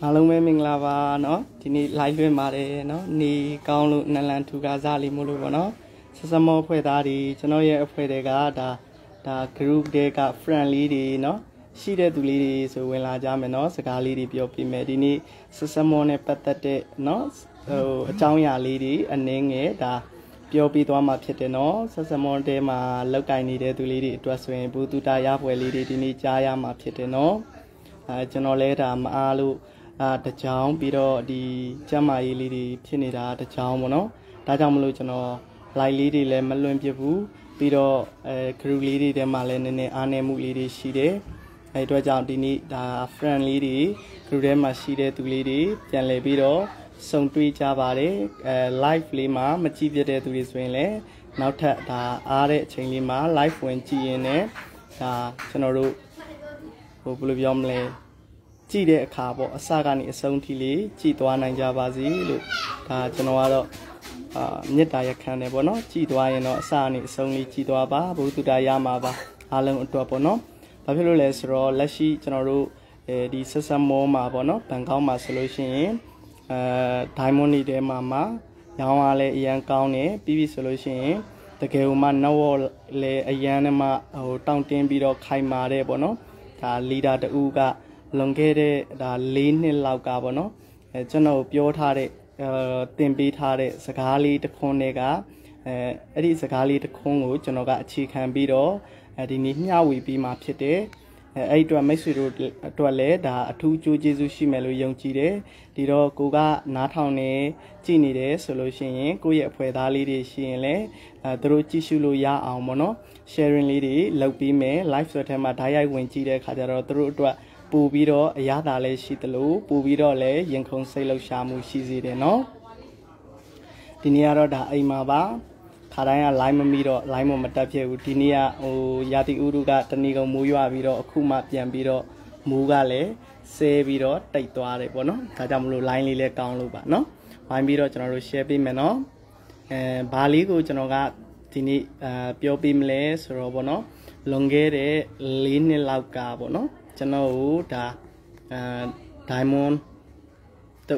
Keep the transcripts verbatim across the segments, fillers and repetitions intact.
အားလုံးပဲမင်္ဂလာပါเนาะဒီနေ့ live လွှင့်ပါတယ်เนาะနေကောင်းလို့နလန်ထူကားစားလေးမို့လို့ပေါ့เนาะဆက်စမောဖွဲ့သားတွေကျွန်တော်ရဲ့အဖွဲ့တွေကဒါဒါ group တွေက friend လေးတွေเนาะရှိတဲ့သူလေးတွေဆိုဝင်လာကြမယ်เนาะစကားလေးတွေပြောပြမယ်ဒီနေ့ဆက်စမောနဲ့ပတ်သက်တဲ့เนาะဟိုအကြောင်းအရာလေးတွေအနည်းငယ်ဒါပြောပြသွားမှာဖြစ်တယ်เนาะဆက်စမောတဲမှာလောက်ကင်နေတဲ့သူလေးတွေအတွက်ဆိုရင်ဘူတူတာရပွဲလေးတွေဒီနေ့ကြားရမှာဖြစ်တယ်เนาะအဲကျွန်တော်လဲဒါမအားလို့အာတကြောင်ပြီးတော့ဒီကျမ်းမာရေးလေးတွေဖြစ်နေတာတကြောင်ပေါ့နော်ဒါကြောင့်မလို့ကျွန်တော် live လေးတွေလည်းမလွန်ပြဘူးပြီးတော့အဲ group လေးတွေထဲမှာလည်းနည်းနည်းအားနည်းမှုလေးတွေရှိတယ်အဲအတွက်ကြောင့်ဒီနေ့ဒါ friend လေးတွေ group ထဲမှာရှိတဲ့သူလေးတွေပြန်လည်ပြီးတော့စုံတွေ့ကြပါတယ်အဲ live လေးမှာမကြည့်ပြတဲ့သူတွေဆိုရင်လည်းနောက်ထပ်ဒါအားတဲ့အချိန်လေးမှာ live ဝင်ကြည့်ရင်လည်းဒါကျွန်တော်တို့ဟိုဘယ်လိုပြောမလဲကြည့်တဲ့အခါပေါ့အစကနေအဆုံးထိလေးကြည့်သွားနိုင်ကြပါစေလို့ဒါကျွန်တော်ကတော့အာမေတ္တာရခံတယ်ပေါ့နော်ကြည့်သွားရင်တော့အစကနေအဆုံးလေးကြည့်သွားပါဘုသူတာရမှာပါအားလုံးအတွက်ပေါ့နော်ဘာဖြစ်လို့လဲဆိုတော့လက်ရှိကျွန်တော်တို့အဲဒီဆက်ဆက်မောမှာပေါ့နော်ဘန်ကောက်မှာဆိုလို့ရှိရင်အဲဒိုင်မွန်နီတဲမှာမှာရောင်းအားလည်းအရန်ကောင်းတယ်ပြီးပြီဆိုလို့ရှိရင်တကယ်လို့မှနောက်လည်းအရန်နဲ့မှဟိုတောင့်တင်းပြီးတော့ခိုင်မာတဲ့ပေါ့နော်ဒါလီဒါတူကလွန်ခဲ့တဲ့ဒါ၄နှစ်လောက်ကပေါ့နော်အဲကျွန်တော်ပြောထားတဲ့အဲတင်ပေးထားတဲ့စကားလေးတစ်ခွန်းတွေကအဲအဲ့ဒီစကားလေးတစ်ခွန်းကိုကျွန်တော်ကအခြေခံပြီးတော့အဲဒီနေ့မျှဝေပြီးမှဖြစ်တယ်အဲအဲ့အတွက်မိတ်ဆွေတို့အတွက်လည်းဒါအထူးကြိုးကျေးဇူးရှိမယ်လို့ယုံကြည်တယ်ဒီတော့ကိုကနားထောင်နေကြည်နေတယ်ဆိုလို့ရှိရင်ကိုယ့်ရဲ့အဖွဲ့သားလေးတွေရှိရင်လည်းအဲသူတို့ကြည့်ရှုလို့ရအောင်ပေါ့နော် sharing လေးတွေလုပ်ပြီးမယ် live ဆိုတဲ့ထဲမှာဓာတ်ရိုက်ဝင်ကြည့်တဲ့အခါကျတော့သူတို့အတွက်ပူပြီးတော့အရသာလည်းရှိသလိုပူပြီးတော့လည်းရင်ခုန်စိတ်လှုပ်ရှားမှုရှိစေတယ်เนาะဒီနေ့ကတော့ဒါအိမ်မှာပါခါတိုင်းက live မမီတော့ live မတက်ဖြစ်ဘူးဒီနေ့ကဟိုရာသီဥတုကတဏီကုံမိုးရွာပြီးတော့အခုမှပြန်ပြီးတော့မိုးကလည်းဆဲပြီးတော့တိတ်သွားတယ်ပေါ့နော်ဒါကြောင့်မလို့ line လေးလည်းကောင်းလို့ပါเนาะဝိုင်းပြီးတော့ကျွန်တော်တို့ share ပေးမယ်เนาะအဲဘာလေးကိုကျွန်တော်ကဒီနေ့အာပြောပေးမလဲဆိုတော့ပေါ့เนาะလွန်ခဲ့တဲ့၄နှစ်လောက်ကပေါ့เนาะကျွန်တော်တို့ဒါအဲ diamond တူ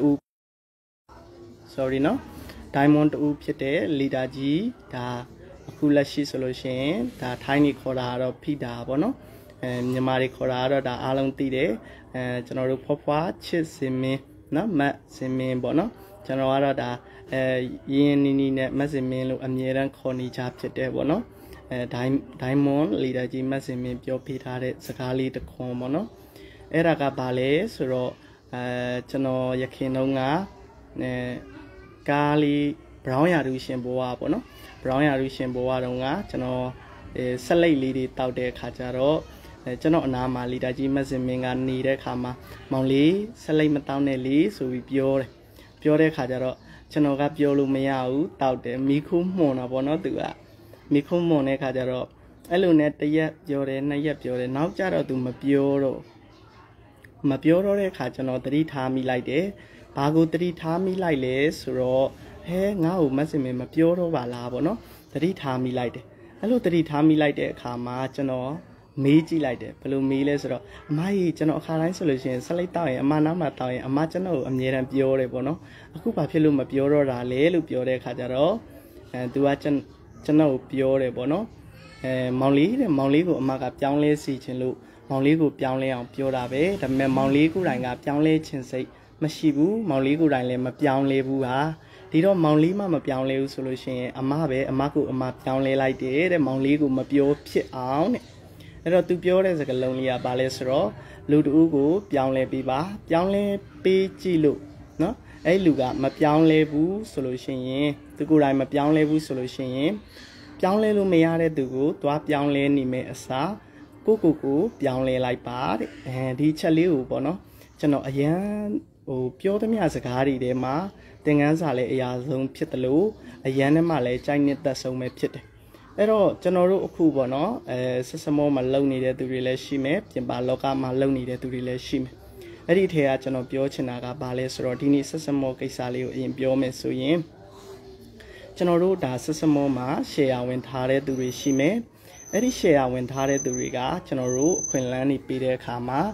sorry เนาะ diamond တူဖြစ်တဲ့ leader ကြီးဒါအခုလက်ရှိဆိုလို့ရှိရင်ဒါထိုင်းနေခေါ်တာတော့ဖိတာပေါ့เนาะအဲမြန်မာတွေခေါ်တာတော့ဒါအားလုံးသိတယ်အဲကျွန်တော်တို့ဖွားဖွားချစ်စင်မင်းเนาะမတ်စင်မင်းပေါ့เนาะကျွန်တော်ကတော့ဒါအဲရင်းနီနီနဲ့မတ်စင်မင်းလို့အမြဲတမ်းခေါ်နေကြဖြစ်တယ်ပေါ့เนาะအဲဒိုင်းဒိုင်းမွန်လီဒါကြီးမတ်စင်မင်းပြောပြထားတဲ့စကားလေးတစ်ခွန်းပေါ့နော်အဲ့ဒါကဘာလဲဆိုတော့အဲကျွန်တော်ရခင်တုန်းကအဲကားလေးဘရောင်းရာလူရှင်ဘွားပေါ့နော်ဘရောင်းရာလူရှင်ဘွားတုန်းကကျွန်တော်အဲဆက်လိတ်လေးတွေတောက်တဲ့အခါကျတော့အဲကျွန်တော်အနာမှာလီဒါကြီးမတ်စင်မင်းကနေတဲ့အခါမှာမောင်လေးဆက်လိတ်မတောက်နဲ့လေဆိုပြီးပြောတယ်ပြောတဲ့အခါကျတော့ကျွန်တော်ကပြောလို့မရဘူးတောက်တယ်မိခိုးမှုန်တာပေါ့နော်သူကမိခုံးမွန်တဲ့ခါကျတော့အဲ့လိုနဲ့တရက်ပြောတယ်နှစ်ရက်ပြောတယ်နောက်ကျတော့သူမပြောတော့မပြောတော့တဲ့ခါကျွန်တော်သတိထားမိလိုက်တယ်ဘာကိုသတိထားမိလိုက်လဲဆိုတော့ဟဲငါ့ကိုမတ်စင်မမပြောတော့ပါလားပေါ့နော်သတိထားမိလိုက်တယ်အဲ့လိုသတိထားမိလိုက်တဲ့အခါမှာကျွန်တော်မေးကြည့်လိုက်တယ်ဘယ်လိုမေးလဲဆိုတော့အမကြီးကျွန်တော်အခါတိုင်းဆိုလို့ရှိရင်ဆက်လိုက်တောက်ရင်အမနောက်မှတောက်ရင်အမကျွန်တော်ကိုအမြဲတမ်းပြောတယ်ပေါ့နော်အခုဘာဖြစ်လို့မပြောတော့တာလဲလို့ပြောတဲ့အခါကျတော့အဲသူကကျွန်ကျွန်တော်ပြောတယ်ပေါ့နော်အဲမောင်လေးတဲ့မောင်လေးကိုအမကပြောင်းလဲစီခြင်းလို့မောင်လေးကိုပြောင်းလဲအောင်ပြောတာပဲဒါပေမဲ့မောင်လေးကိုယ်တိုင်ကပြောင်းလဲခြင်းစိတ်မရှိဘူးမောင်လေးကိုယ်တိုင်လည်းမပြောင်းလဲဘူးဟာဒီတော့မောင်လေးမှမပြောင်းလဲဘူးဆိုလို့ရှိရင်အမပဲအမကိုအမပြောင်းလဲလိုက်တယ်တဲ့မောင်လေးကိုမပြောဖြစ်အောင်တဲ့အဲ့တော့သူပြောတဲ့စကားလုံးလေးကဘာလဲဆိုတော့လူတူကိုပြောင်းလဲပေးပါပြောင်းလဲပေးကြည့်လို့နော်အဲ့လူကမပြောင်းလဲဘူးဆိုလို့ရှိရင်သူကိုယ်တိုင်မပြောင်းလဲဘူးဆိုလို့ရှိရင်ပြောင်းလဲလို့မရတဲ့သူကိုသွားပြောင်းလဲနေမယ်အစားကိုကိုကိုပြောင်းလဲလိုက်ပါတဲ့အဲဒီချက်လေးကိုပေါ့နော်ကျွန်တော်အရန်ဟိုပြောသမျှစကားတွေထဲမှာသင်ခန်းစာလည်းအရာဆုံးဖြစ်တယ်လို့အရန်နဲ့မှလည်းကြိုက်နှစ်သက်ဆုံးပဲဖြစ်တယ်အဲ့တော့ကျွန်တော်တို့အခုပေါ့နော်အဲဆက်စမောမှာလုံနေတဲ့သူတွေလည်းရှိမယ်ပြင်ပလောကမှာလုံနေတဲ့သူတွေလည်းရှိမယ်အဲ့ဒီထဲကကျွန်တော်ပြောချင်တာကဘာလဲဆိုတော့ဒီနေ့ဆက်စမောကိစ္စလေးကိုအရင်ပြောမယ်ဆိုရင်ကျွန်တော်တို့ဒါဆက်စမောမှာ share ဝင်ထားတဲ့သူတွေရှိမယ်အဲ့ဒီ share ဝင်ထားတဲ့သူတွေကကျွန်တော်တို့အခွင့်အလမ်းတွေပေးတဲ့အခါမှာ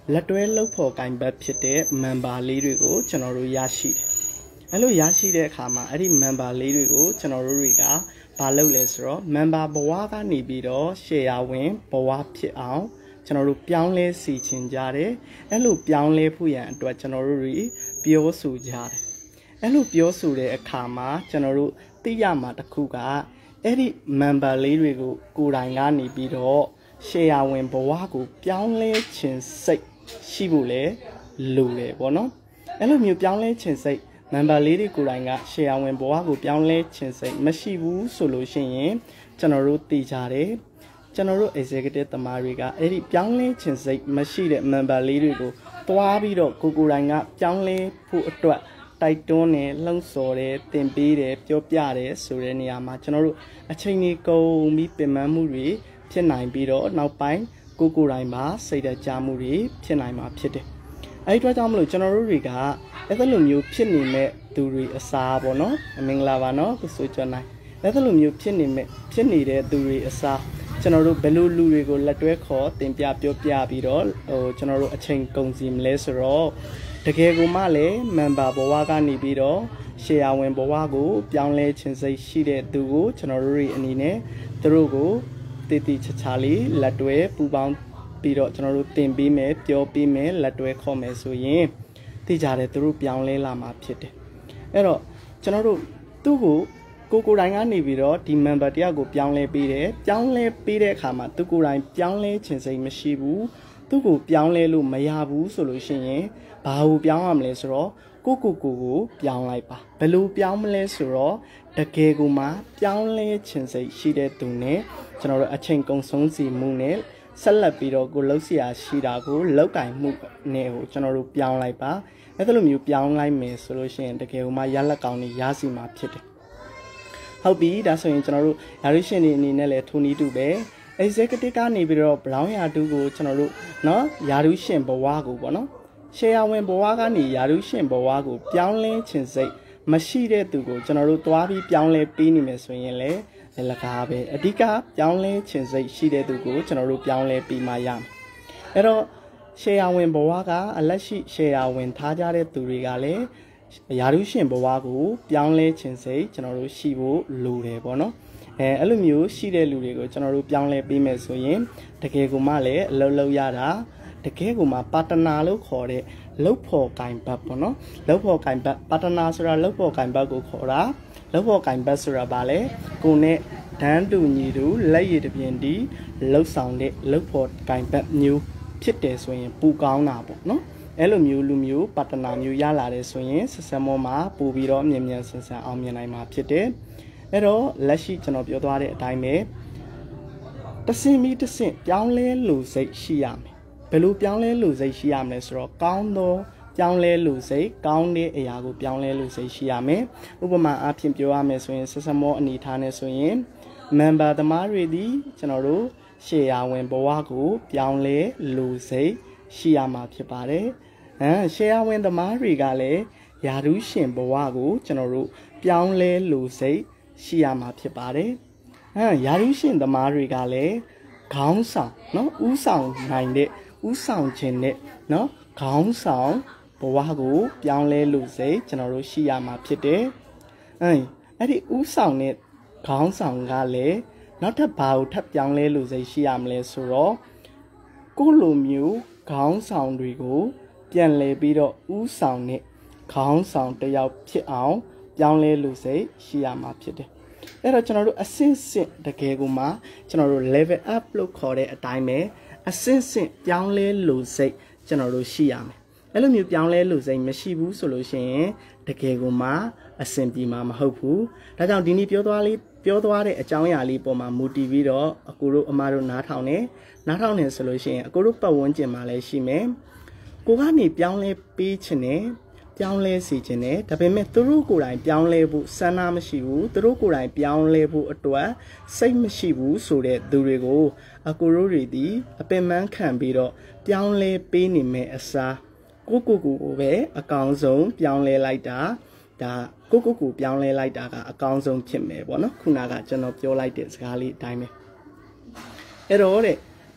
လက်တွဲလှုပ်ဖို့ကင်ဘတ်ဖြစ်တဲ့ member လေးတွေကိုကျွန်တော်တို့ရရှိတယ်အဲ့လိုရရှိတဲ့အခါမှာအဲ့ဒီ member လေးတွေကိုကျွန်တော်တို့တွေကဘာလုပ်လဲဆိုတော့ member ဘဝကနေပြီးတော့ share ဝင်ဘဝဖြစ်အောင်ကျွန်တော်တို့ပြောင်းလဲစီချင်ကြတယ်အဲ့လိုပြောင်းလဲဖို့ရန်အတွက်ကျွန်တော်တို့တွေပြောဆိုကြတယ်အဲ့လိုပြောဆိုတဲ့အခါမှာကျွန်တော်တို့သိရမှာတစ်ခုကအဲ့ဒီ member လေးတွေကိုကိုယ်တိုင်ကနေပြီးတော့ share ဝင်ဘဝကိုပြောင်းလဲခြင်းစိတ်ရှိဖို့လေလိုတယ်ပေါ့နော်အဲ့လိုမျိုးပြောင်းလဲခြင်းစိတ် member လေးတွေကိုယ်တိုင်က share ဝင်ဘဝကိုပြောင်းလဲခြင်းစိတ်မရှိဘူးဆိုလို့ရှိရင်ကျွန်တော်တို့သိကြတယ်ကျွန်တော်တို့ executive သမားတွေကအဲ့ဒီပြောင်းလဲခြင်းစိတ်မရှိတဲ့ member လေးတွေကိုတွားပြီးတော့ကိုကိုယ်တိုင်ကပြောင်းလဲဖို့အတွက်တိုက်တွန်းတယ်လှုံ့ဆော်တယ်တင်ပေးတယ်ပြောပြတယ်ဆိုတဲ့နေရာမှာကျွန်တော်တို့အချိန်ကြီးကုန်ပြီးပြင်ပန်းမှုတွေဖြစ်နိုင်ပြီးတော့နောက်ပိုင်းကိုကိုယ်တိုင်မှာစိတ်တကြမှုတွေဖြစ်နိုင်မှာဖြစ်တယ်အဲ့ဒီအတွက်ကြောင့်မလို့ကျွန်တော်တို့တွေကအဲ့လိုမျိုးဖြစ်နေမဲ့သူတွေအစားပေါ့နော်အမင်္ဂလာပါနော်ကိုဆိုကျွန်နိုင်အဲ့လိုမျိုးဖြစ်နေမဲ့ဖြစ်နေတဲ့သူတွေအစားကျွန်တော်တို့ဘယ်လိုလူတွေကိုလက်တွဲခေါ်တင်ပြပြောပြပြီးတော့ဟိုကျွန်တော်တို့အချိန်ကုန်စီမလဲဆိုတော့တကယ်ကိုမှလည်း member ဘဝကနေပြီးတော့ share ဝင်ဘဝကိုပြောင်းလဲခြင်းစိတ်ရှိတဲ့သူကိုကျွန်တော်တို့ရဲ့အနေနဲ့သူတို့ကိုတည်တည်ချာချာလေးလက်တွဲပူပေါင်းပြီးတော့ကျွန်တော်တို့တင်ပေးမယ်ပြောပေးမယ်လက်တွဲခေါ်မယ်ဆိုရင်သိကြတယ်သူတို့ပြောင်းလဲလာမှာဖြစ်တယ်အဲ့တော့ကျွန်တော်တို့သူ့ကိုကိုကိုယ်တိုင်ကနေပြီးတော့ဒီ member တယောက်ကိုပြောင်းလဲပေးတယ်ပြောင်းလဲပေးတဲ့အခါမှာသူကိုယ်တိုင်ပြောင်းလဲခြင်းစိတ်မရှိဘူးသူ့ကိုပြောင်းလဲလို့မရဘူးဆိုလို့ရှိရင်ဘာကိုပြောင်းရမလဲဆိုတော့ကိုကိုကိုကိုပြောင်းလိုက်ပါဘယ်လိုပြောင်းမလဲဆိုတော့တကယ်ကိုမှပြောင်းလဲခြင်းစိတ်ရှိတဲ့သူနဲ့ကျွန်တော်တို့အချိန်ကုန်ဆုံးစီမှုနဲ့ဆက်လက်ပြီးတော့ကိုလှုပ်ရှားရှိတာကိုလောက်ကင်မှုနဲ့ကိုကျွန်တော်တို့ပြောင်းလိုက်ပါအဲ့လိုမျိုးပြောင်းလိုက်မယ်ဆိုလို့ရှိရင်တကယ်ကိုမှရလက်ကောင်းကြီးရစီမှာဖြစ်တယ်ဟုတ်ပြီဒါဆိုရင်ကျွန်တော်တို့ယာရုရှင်တွေအနေနဲ့လည်းထိုနည်းတူပဲ executive ကနေပြီးတော့ brown ယာတူကိုကျွန်တော်တို့เนาะယာရုရှင်ဘဝကိုပေါ့နော် share ဝင်ဘဝကနေယာရုရှင်ဘဝကိုပြောင်းလဲခြင်းစိတ်မရှိတဲ့သူကိုကျွန်တော်တို့တွားပြီးပြောင်းလဲပေးနေမယ်ဆိုရင်လည်းလကားပဲအဓိကပြောင်းလဲခြင်းစိတ်ရှိတဲ့သူကိုကျွန်တော်တို့ပြောင်းလဲပြီးမှရမယ်အဲ့တော့ share ဝင်ဘဝကအလက်ရှိ share ဝင်ထားကြတဲ့သူတွေကလည်းယာရုရှင်ဘဝကိုပြောင်းလဲခြင်းစိတ်ကျွန်တော်တို့ရှိဖို့လိုတယ်ပေါ့နော်အဲအဲ့လိုမျိုးရှိတဲ့လူတွေကိုကျွန်တော်တို့ပြောင်းလဲပေးမယ်ဆိုရင်တကယ်ကိုမှလည်းအလုပ်လုပ်ရတာတကယ်ကိုမှပါတနာလို့ခေါ်တဲ့လုပ်ဖို့ကင်ဘတ်ပေါ့နော်လုပ်ဖို့ကင်ဘတ်ပါတနာဆိုတာလုပ်ဖို့ကင်ဘတ်ကိုခေါ်တာလုပ်ဖို့ကင်ဘတ်ဆိုတာဘာလဲကိုနဲ့ဒန်းတူညီတူလက်ရည်တပြင်းဒီလှုပ်ဆောင်တဲ့လုပ်ဖို့ကင်ဘတ်မျိုးဖြစ်တယ်ဆိုရင်ပူကောင်းတာပေါ့နော်အဲ့လိုမျိုးလူမျိုးပါတနာမျိုးရလာတယ်ဆိုရင်ဆက်ဆံမောမှာပို့ပြီးတော့မြင်မြန်ဆန်ဆန်အောင်မြင်နိုင်မှာဖြစ်တယ်အဲ့တော့လက်ရှိကျွန်တော်ပြောသွားတဲ့အတိုင်းပဲတဆင်ပြီးတဆင့်ပြောင်းလဲလို့စိတ်ရှိရမယ်ဘယ်လိုပြောင်းလဲလို့စိတ်ရှိရမလဲဆိုတော့ကောင်းသောပြောင်းလဲလို့စိတ်ကောင်းတဲ့အရာကိုပြောင်းလဲလို့စိတ်ရှိရမယ်ဥပမာအားဖြင့်ပြောရမယ်ဆိုရင်ဆက်ဆံမောအနေထားနဲ့ဆိုရင် member သမားတွေဒီကျွန်တော်တို့ share ဝင်ဘဝကိုပြောင်းလဲလို့စိတ်ရှိရမှာဖြစ်ပါတယ်အဲ share ဝင်သမားတွေကလည်းယာရုရှင်ဘဝကိုကျွန်တော်တို့ပြောင်းလဲလို့စိတ်ရှိရမှာဖြစ်ပါတယ်အဲယာရုရှင်သမားတွေကလည်းခေါင်းဆောင်เนาะဥဆောင်နိုင်တဲ့ဥဆောင်ခြင်းနဲ့เนาะခေါင်းဆောင်ဘဝကိုပြောင်းလဲလို့စိတ်ကျွန်တော်တို့ရှိရမှာဖြစ်တယ်အဲအဲ့ဒီဥဆောင်တဲ့ခေါင်းဆောင်ကလည်းနောက်ထပ်ဘာကိုထပ်ပြောင်းလဲလို့စိတ်ရှိရမလဲဆိုတော့ကိုလိုမျိုးခေါင်းဆောင်တွေကိုပြန်လဲပြီးတော့ဥဆောင်တဲ့ခေါင်းဆောင်တစ်ယောက်ဖြစ်အောင်ပြောင်းလဲလို့စိတ်ရှိရမှာဖြစ်တယ်အဲ့တော့ကျွန်တော်တို့အဆင့်ဆင့်တကယ်ကိုမှကျွန်တော်တို့ level up လို့ခေါ်တဲ့အတိုင်းပဲအဆင့်ဆင့်ပြောင်းလဲလို့စိတ်ကျွန်တော်တို့ရှိရမယ်အဲ့လိုမျိုးပြောင်းလဲလို့စိတ်မရှိဘူးဆိုလို့ရှိရင်တကယ်ကိုမှအဆင်ပြေမှာမဟုတ်ဘူးဒါကြောင့်ဒီနေ့ပြောသွားလေးပြောသွားတဲ့အကြောင်းအရာလေးပေါ်မှာ motivate ပြီးတော့အကိုတို့အမတို့နားထောင်နေနားထောင်နေဆိုလို့ရှိရင်အကိုတို့ပတ်ဝန်းကျင်မှာလည်းရှိမယ်ကိုကနေပြောင်းလဲပေးခြင်းနဲ့ပြောင်းလဲစေခြင်းနဲ့ဒါပေမဲ့သူတို့ကိုယ်တိုင်ပြောင်းလဲဖို့ဆန္ဒမရှိဘူးသူတို့ကိုယ်တိုင်ပြောင်းလဲဖို့အတွက်စိတ်မရှိဘူးဆိုတဲ့သူတွေကိုအကိုတို့တွေဒီအပင်ပန်းခံပြီးတော့ပြောင်းလဲပေးနေမယ်အစားကိုကိုကိုကိုပဲအကောင်းဆုံးပြောင်းလဲလိုက်တာဒါကိုကိုကိုပြောင်းလဲလိုက်တာကအကောင်းဆုံးဖြစ်မယ်ပေါ့နော်ခုနကကျွန်တော်ပြောလိုက်တဲ့စကားလေးအတိုင်းပဲအဲ့တော့တဲ့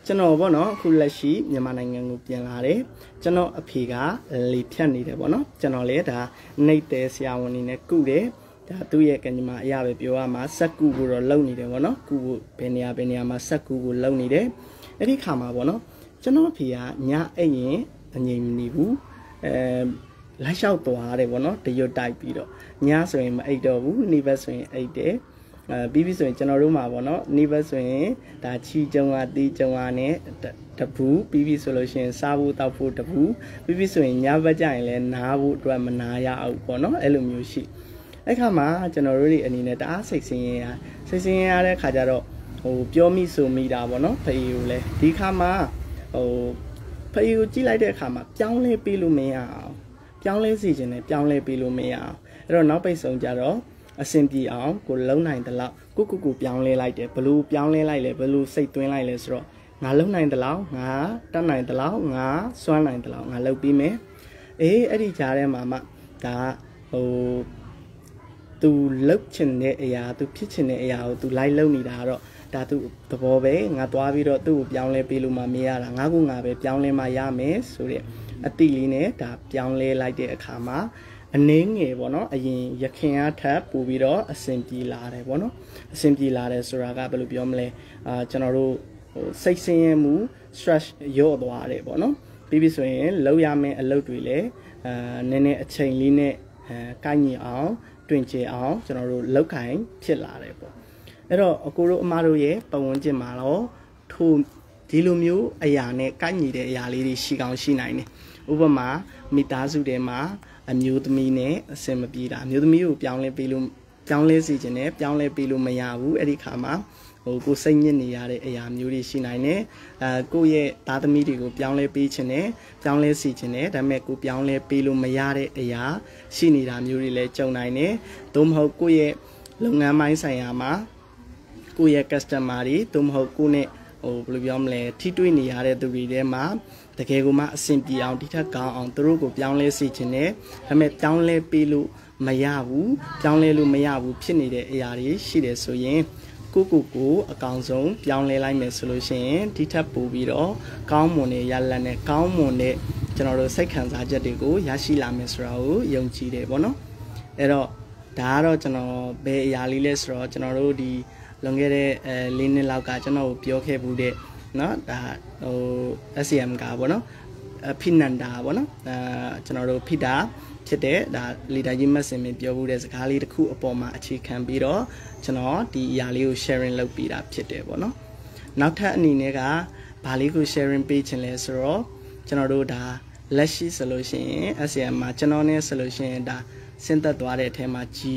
ကျွန်တော်ပေါ့နော်အခုလက်ရှိမြန်မာနိုင်ငံကိုပြန်လာတယ်ကျွန်တော်အဖေကလေဖြတ်နေတယ်ပေါ့နော်ကျွန်တော်လည်းဒါနှိပ်တယ်ဆရာဝန်နေနဲ့ကုတယ်ဒါသူ့ရဲ့ကံကြမ္မာအရာပဲပြောရမှာစက်ကူကိုတော့လုံနေတယ်ပေါ့နော်ကုကိုဘယ်နေရာဘယ်နေရာမှာစက်ကူကိုလုံနေတယ်အဲ့ဒီခါမှာပေါ့နော်ကျွန်တော်အဖေကညအိတ်ရင်အငြိမ်မနေဘူးအဲလိုက်လျှောက်သွားတယ်ပေါ့နော်တရွတ်တိုက်ပြီးတော့ညဆိုရင်မအိတ်တော့ဘူးနေ့ဘက်ဆိုရင်အိတ်တယ်အဲပြီးပြီးဆိုရင်ကျွန်တော်တို့မှာပေါ့နော်နေ့ဘက်ဆိုရင်ဒါချီကြုံကတီးကြုံကနဲ့တပူပြီးပြီးဆိုလို့ရှိရင်စားဖို့တောက်ဖို့တပူပြီးပြီးဆိုရင်ညဘက်ကျရင်လည်းနားဖို့အတွက်မနာရအောင်ပေါ့နော်အဲ့လိုမျိုးရှိအဲ့ခါမှာကျွန်တော်တို့တွေအနေနဲ့တအားစိတ်ဆင်းရဲရစိတ်ဆင်းရဲရတဲ့ခါကျတော့ဟိုပြောမိဆိုမိတာပေါ့နော်ဖေးကိုလည်းဒီခါမှာဟိုဖေးကိုကြည့်လိုက်တဲ့အခါမှာပြောင်းလဲပေးလို့မရအောင်ပြောင်းလဲစီခြင်းနဲ့ပြောင်းလဲပေးလို့မရအောင်အဲ့တော့နောက်ပိတ်ဆုံးကြတော့အဆင်ပြေအောင်ကိုလုံနိုင်တယ်လို့ကိုကိုကိုပြောင်းလဲလိုက်တယ်ဘလို့ပြောင်းလဲလိုက်လဲဘလို့စိတ်သွင်းလိုက်လဲဆိုတော့ငါလုံနိုင်တယ်လို့ငါတတ်နိုင်တယ်လို့ငါစွမ်းနိုင်တယ်လို့ငါလုပ်ပြီးမယ်အေးအဲ့ဒီကြားထဲမှာမှဒါဟိုသူလုတ်ချင်တဲ့အရာသူဖြစ်ချင်တဲ့အရာကိုသူလိုက်လုံနေတာတော့ဒါသူသဘောပဲငါသွားပြီးတော့သူ့ကိုပြောင်းလဲပေးလို့မှမရတာငါကငါပဲပြောင်းလဲမှရမယ်ဆိုတဲ့အတိလေးနဲ့ဒါပြောင်းလဲလိုက်တဲ့အခါမှာအနည်းငယ်ပေါ့နော်အရင်ရခင်အားထပ်ပို့ပြီးတော့အဆင်ပြေလာတယ်ပေါ့နော်အဆင်ပြေလာတယ်ဆိုတာကဘယ်လိုပြောမလဲအာကျွန်တော်တို့ဟိုစိတ်ဆင်းရဲမှု stress ရော့သွားတယ်ပေါ့နော်ပြီးပြီဆိုရင်လောက်ရမယ့်အလုပ်တွေလည်းအာနည်းနည်းအချိန်လေးနဲ့အဲကိုင်းညီအောင်တွင်ကျအောင်ကျွန်တော်တို့လောက်ခိုင်ဖြစ်လာတယ်ပေါ့အဲ့တော့အကိုတို့အမတို့ရဲ့ပတ်ဝန်းကျင်မှာတော့ထို့ဒီလိုမျိုးအရာနဲ့ကိုင်းညီတဲ့အရာလေးတွေရှိကောင်းရှိနိုင်တယ်ဥပမာမိသားစုတွေမှာအမျိုးသမီးနဲ့အဆင်မပြေတာအမျိုးသမီးကိုပြောင်းလဲပေးလို့ပြောင်းလဲစီခြင်းနဲ့ပြောင်းလဲပေးလို့မရဘူးအဲ့ဒီခါမှာဟိုကိုစိတ်ညစ်နေရတဲ့အရာမျိုးတွေရှိနိုင်တယ်အဲကိုယ့်ရဲ့သားသမီးတွေကိုပြောင်းလဲပေးခြင်းနဲ့ပြောင်းလဲစီခြင်းနဲ့ဒါပေမဲ့ကိုပြောင်းလဲပေးလို့မရတဲ့အရာရှိနေတာမျိုးတွေလည်းကြုံနိုင်တယ်သို့မဟုတ်ကိုယ့်ရဲ့လုပ်ငန်းပိုင်းဆိုင်ရာမှာကိုယ့်ရဲ့ customer တွေသို့မဟုတ်ကိုယ့်နဲ့ဟိုဘယ်လိုပြောမလဲထိတွေ့နေရတဲ့သူတွေထဲမှာတကယ်ကိုမှအဆင်ပြေအောင်ဒီထက်ကောင်းအောင်သူတို့ကိုပြောင်းလဲစေခြင်းနဲ့ဒါပေမဲ့ပြောင်းလဲပေးလို့မရဘူးပြောင်းလဲလို့မရဘူးဖြစ်နေတဲ့အရာတွေရှိတယ်ဆိုရင်ကိုကိုကိုအကောင်ဆုံးပြောင်းလဲလိုက်မယ်ဆိုလို့ရှိရင်ဒီထက်ပိုပြီးတော့ကောင်းမွန်တဲ့ရလဒ်နဲ့ကောင်းမွန်တဲ့ကျွန်တော်တို့စိတ်ခံစားချက်တွေကိုရရှိလာမယ်ဆိုတာကိုယုံကြည်တယ်ပေါ့နော်အဲ့တော့ဒါကတော့ကျွန်တော်ဘယ်အရာလေးလဲဆိုတော့ကျွန်တော်တို့ဒီလွန်ခဲ့တဲ့အဲလေးနှစ်လောက်ကကျွန်တော်ပြောခဲ့ဘူးတဲ့เนาะဒါဟို S C M ကပေါ့နော်ဖိနန္ဒာပေါ့နော်အဲကျွန်တော်တို့ဖိတာဖြစ်တဲ့ဒါလီဒါကြီးမတ်စင်မင်းပြောဘူးတဲ့စကားလေးတစ်ခုအပေါ်မှာအခြေခံပြီးတော့ကျွန်တော်ဒီအရာလေးကို sharing လုပ်ပေးတာဖြစ်တယ်ပေါ့နော်နောက်ထပ်အနေနဲ့ကဘာလေးကို sharing ပေးခြင်းလဲဆိုတော့ကျွန်တော်တို့ဒါလက်ရှိဆိုလို့ရှိရင် S C M မှာကျွန်တော်နဲ့ဆိုလို့ရှိရင်ဒါဆင်းသက်သွားတဲ့အထက်မှာ G